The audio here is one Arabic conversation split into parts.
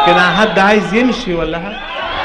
كده حد عايز يمشي ولا حاجة؟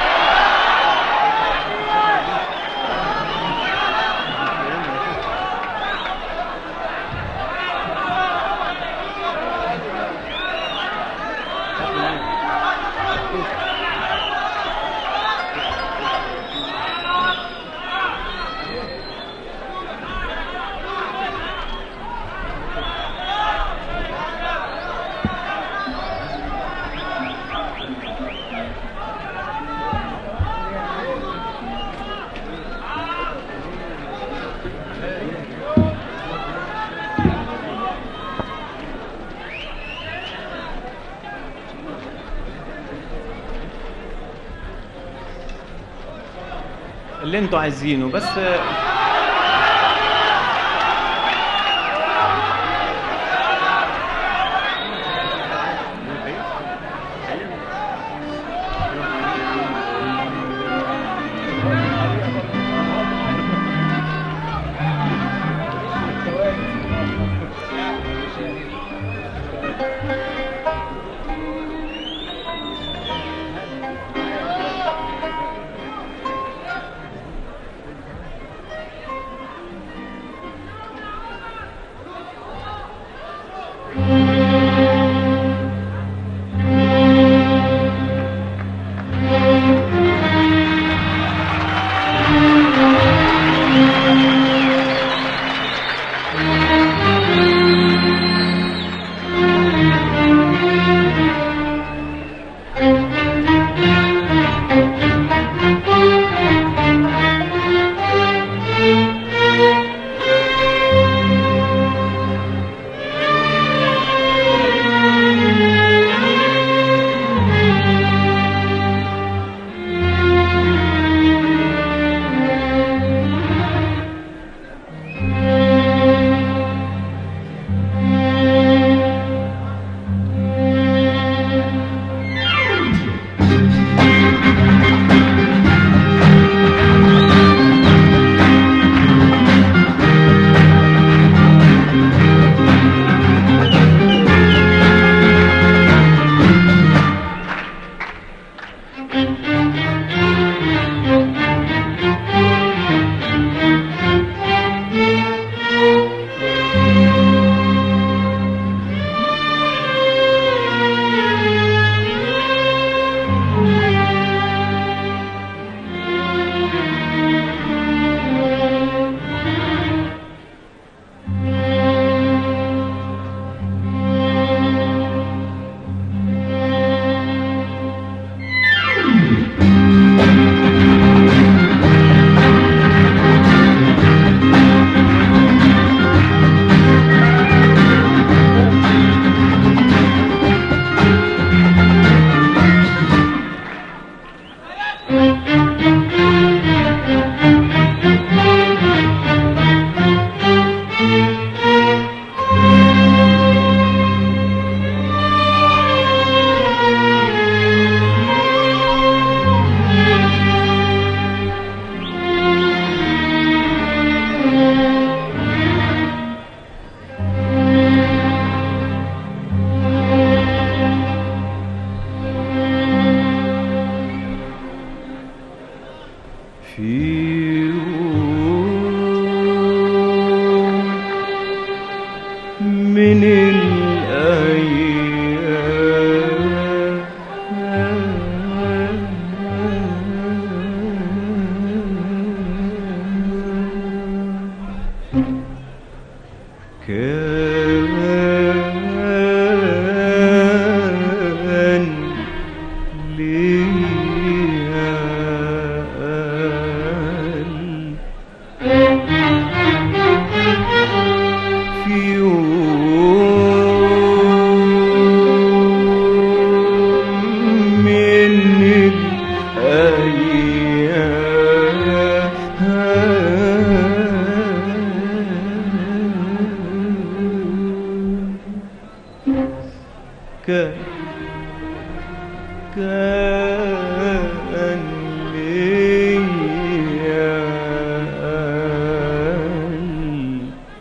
اللي انتوا عايزينه بس.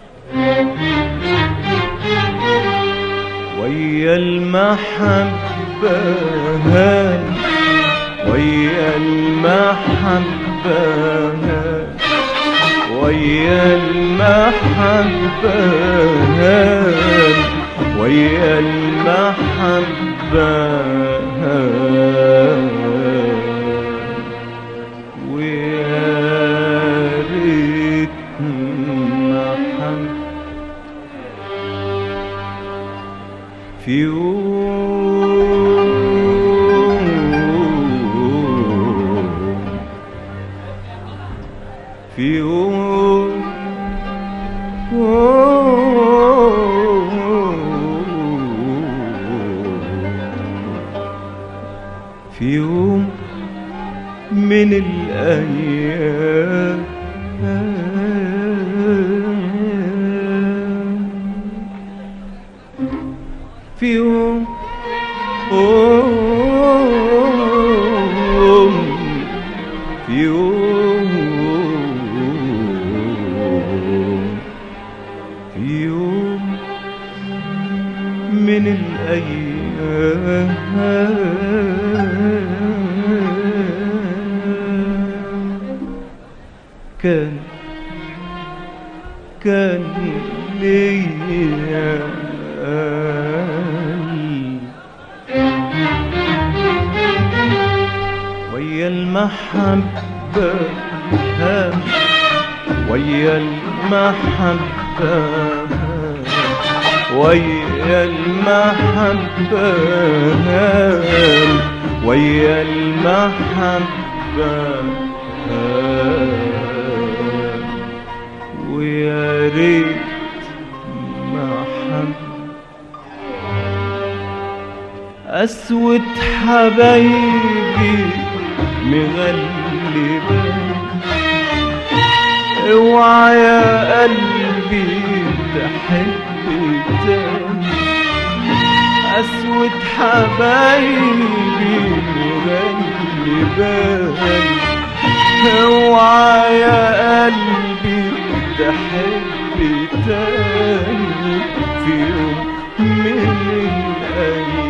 ويا المحبة هان ويا المحبة هان ويا المحبة هان ويا المحبة هان ويا ريت محبة في يوم في يوم في يوم من الأيام في يوم في يوم في يوم من الأيام كان ليا ويا المحبة ويا المحبة ويا المحبة ويا المحبة ويا ريت محبة أسود حبايبي مغلبة اوعى يا قلبي تحب تاني أسود حبايبي مغلبة اوعى يا قلبي تحب تاني في يوم من الأيام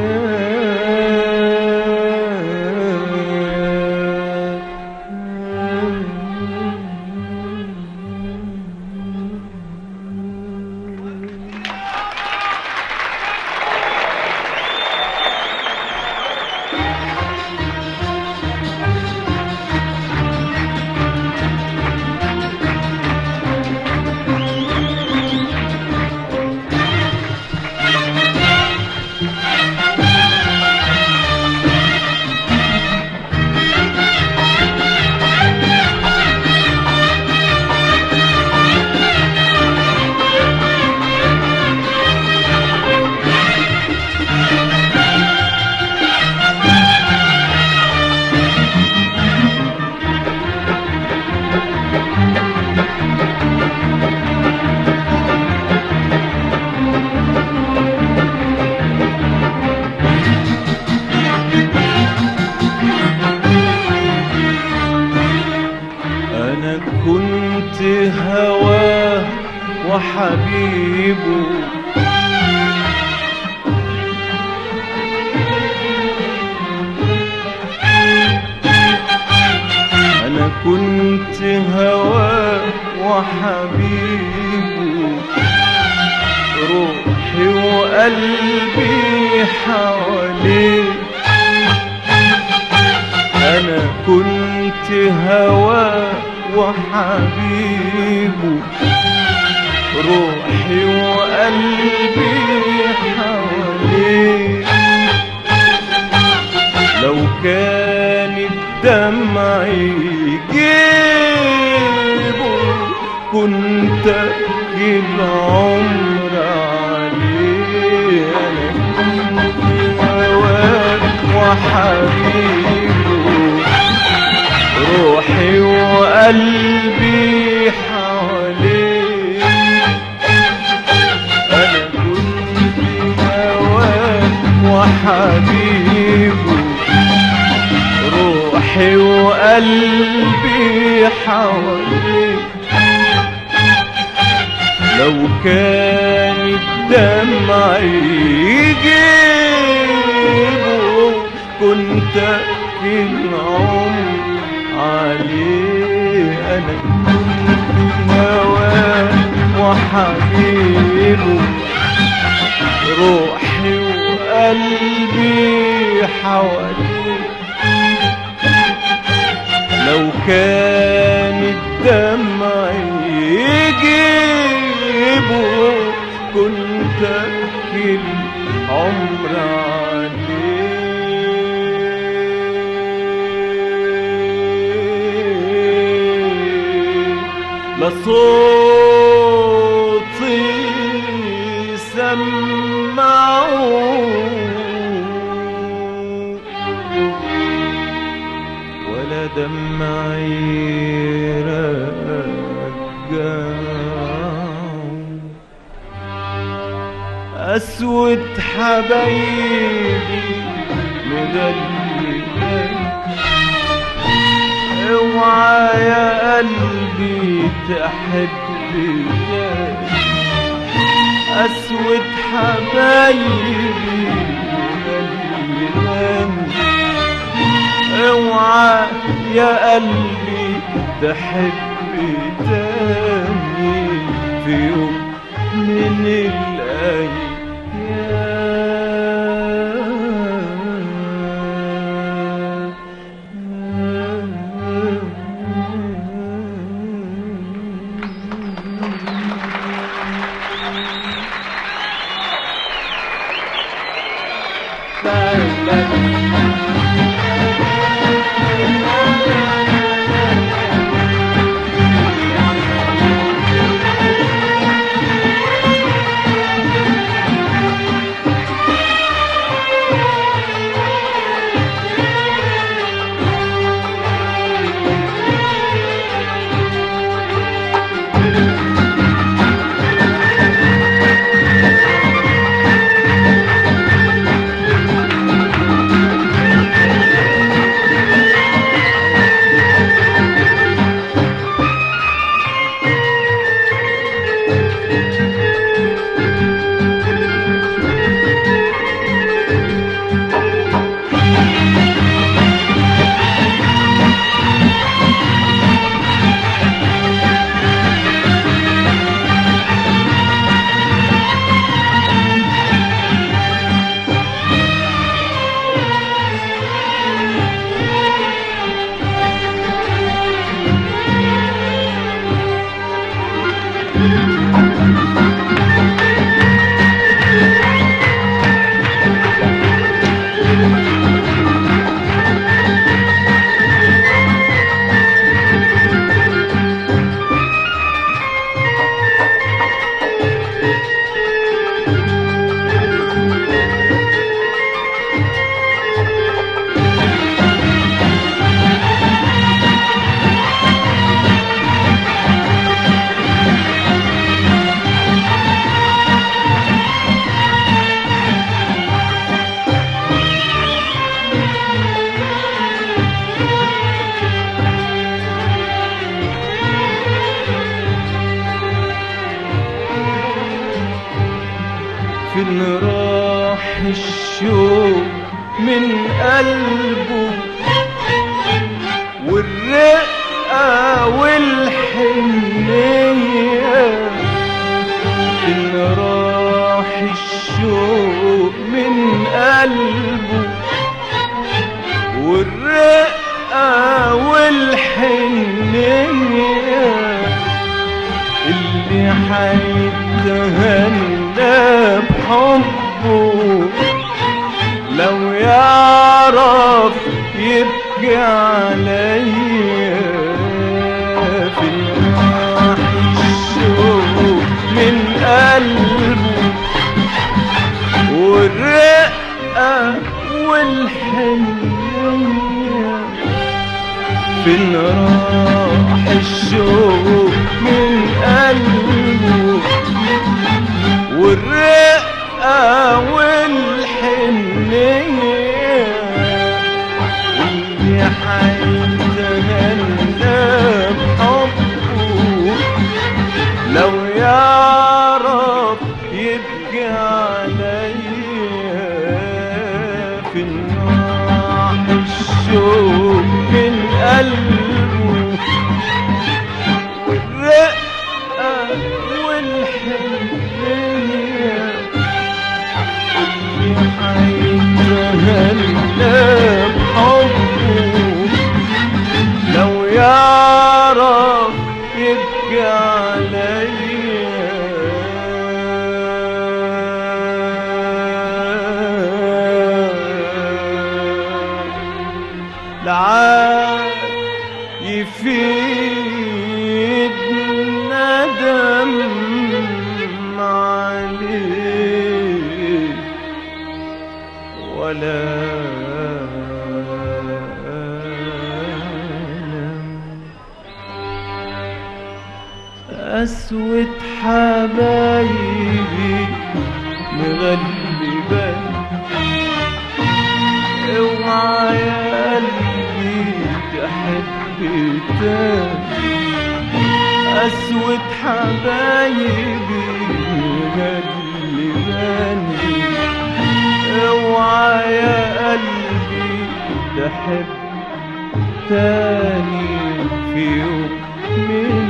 كنت هواه وحبيبه أنا كنت هواه وحبيبه روحي وقلبي حواليه أنا كنت هواه وحبيبه روحي وقلبي حواليه لو كان الدمع يجيبه كنت أجيب العمر عليه أنا كنت هواه وحبيبه روحي وقلبي حواليه أنا كنت هواه وحبيبه روحي وقلبي حواليه لو كان الدمع يجيب كنت في العمر عليه. أنا كنت هواه وحبيبه، روحي وقلبي حواليه. لو كان الدمع يجيبه كنت أبكي العمر عليه. لا صوتي سمعه ولا دمعي رجعه. أسود حبايبي مدللك، اوعى يا قلبي تحب ذاك. أسود حبايبي مدللك، اوعى يا قلبي تحب تاني في يوم من الأيام. فين راح الشوق من قلبه والرقة والحنية؟ فين راح الشوق من قلبه والرقة والحنية اللي حيتهنى بحبه لو يعرف يبكي عليا؟ فين راح الشوق من قلبه والرقة والحنية؟ فين راح الشوق من قلبه والرقة والحنية اللي حيتهنى بحبه لو يعرف يبكي عليا؟ فين راح الشوق من قلبه، والرقة والحنية اللي حيتهنى بحبه. لو يعرف يبكي عليا لعاد يفيد ندم عليه ولا قسوة حبايبي مغلباني، اوعى يا قلبي تحب تاني. قسوة حبايبي مغلباني، اوعى يا قلبي تحب تاني في يوم من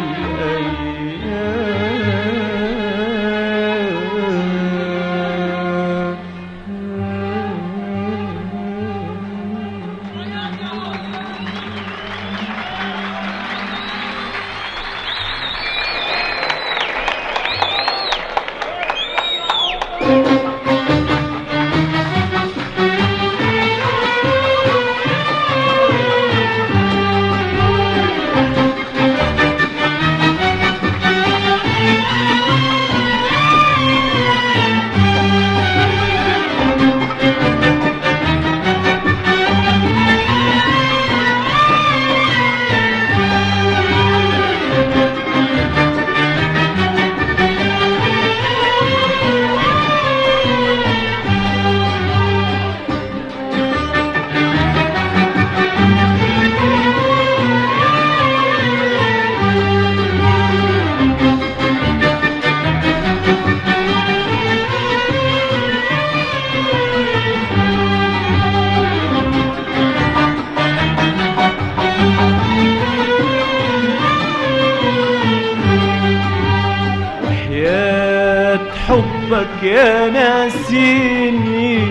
حبك يا ناسيني،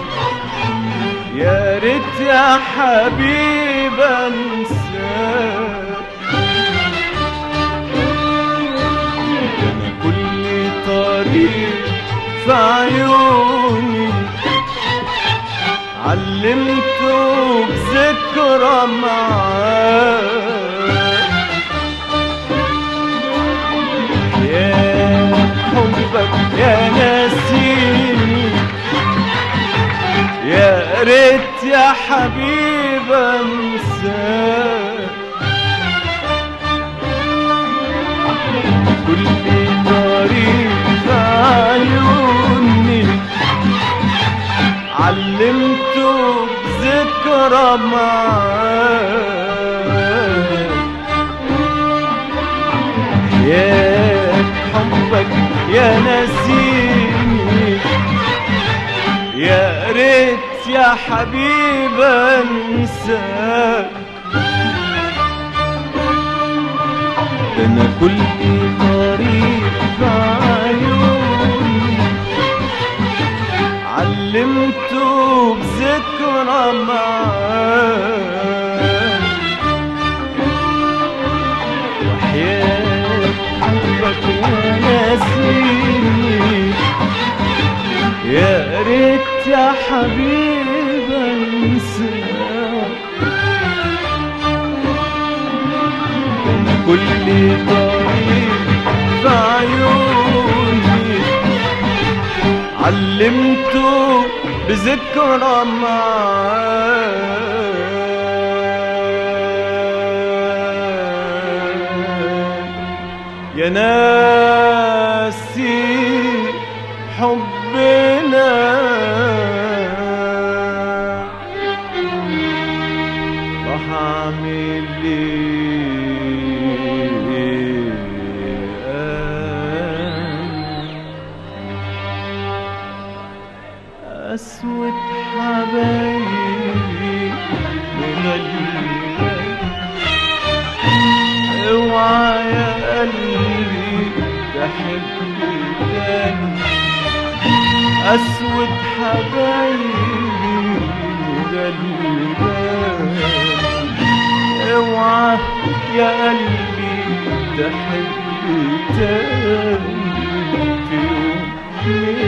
يا ريت يا حبيب انساك. انا كل طريق في عيوني علمته بذكرى معاك. حبك يا ناسيني، يا ريت يا حبيب انساك. كل طريق عيوني علمته بذكرى معاك. يا حبك يا ناسيني، يا ريت يا حبيب انساك. انا كل طريق في عيوني علمته بذكرى معاك. وحياة حبك يا ناسيني، يا ريت يا حبيب انساك. انا كل طريق في عيوني علمته بذكرى معاك. يا ناسي حبنا راح اعمل ايه قسوة حبايبي مغلباني. اوعى يا قلبي تحب تاني، اسود حبايبي مغلباني. اوعى يا قلبي تحب تاني في يوم من